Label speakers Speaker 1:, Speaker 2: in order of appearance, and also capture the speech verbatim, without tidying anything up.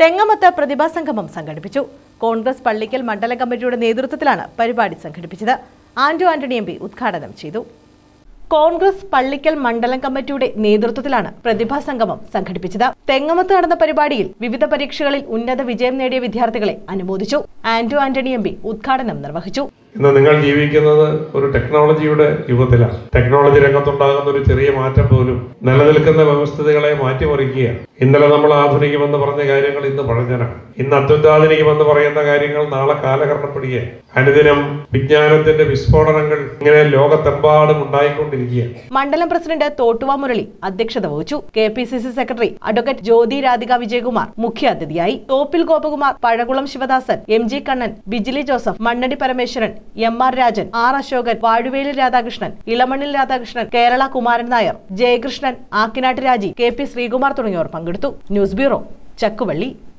Speaker 1: തെങ്ങമത്ത് പ്രതിഭാ സംഗമം സംഘടിപ്പിച്ചു. കോൺഗ്രസ് പള്ളിക്കൽ മണ്ഡലം കമ്മിറ്റിയുടെ നേതൃത്വത്തിലാണ് പരിപാടി സംഘടിപ്പിച്ചത്. ആന്റോ ആന്റണി എം പി ഉദ്ഘാടനം ചെയ്തു. കോൺഗ്രസ് പള്ളിക്കൽ മണ്ഡലം കമ്മിറ്റിയുടെ നേതൃത്വത്തിലാണ് പ്രതിഭാ സംഗമം സംഘടിപ്പിച്ചത്. തെങ്ങമത്ത് നടന്ന പരിപാടിയിൽ വിവിധ പരീക്ഷകളിൽ ഉന്നത വിജയം നേടിയ വിദ്യാർത്ഥികളെ അനുമോദിച്ചു. ആന്റോ ആന്റണി എം പി ഉദ്ഘാടനം നിർവഹിച്ചു.
Speaker 2: ഇന്ന് നിങ്ങൾ ജീവിക്കുന്നത് ഒരു ടെക്നോളജിയുടെ യുഗത്തിലാണ്. ടെക്നോളജി രംഗത്തുണ്ടാകുന്ന ഒരു ചെറിയ മാറ്റം പോലും നിലനിൽക്കുന്ന വ്യവസ്ഥിതികളെ മാറ്റിമറിക്കുകയാണ്. ഇന്നലെ നമ്മൾ ആധുനികമെന്ന് പറഞ്ഞ കാര്യങ്ങൾ ഇന്ന് പഴഞ്ചനാണ്. ഇന്ന് അത്യുത്താധുനികമെന്ന് പറയുന്ന കാര്യങ്ങൾ നാളെ കാലഹരണപ്പെടുകയാണ്. അനുദിനം വിജ്ഞാനത്തിന്റെ വിസ്ഫോടനങ്ങൾ ഇങ്ങനെ ലോകത്തെമ്പാടും ഉണ്ടായിക്കൊണ്ടിരിക്കുകയാണ്.
Speaker 1: മണ്ഡലം പ്രസിഡന്റ് തോട്ടുവ മുരളി അധ്യക്ഷത വഹിച്ചു. K P C C secretary advocate Jyothi Radhika Vijayakumar മുഖ്യാതിഥിയായി. Thoppil Gopakumar, Pazhakulam Sivadasan, M G Kannan, Bijili Joseph, Mannady Parameswaran, M R Rajan, R Asokan, Vazhuvelil Radhakrishnan, Elamannil Radhakrishnan, Kerala Kumaran Nair, Jayakrishnan, Akkinattu Raji, K P Sreekumar തുടങ്ങിയവർ പങ്കെടുത്തു. News bureau, Chakkuvalli.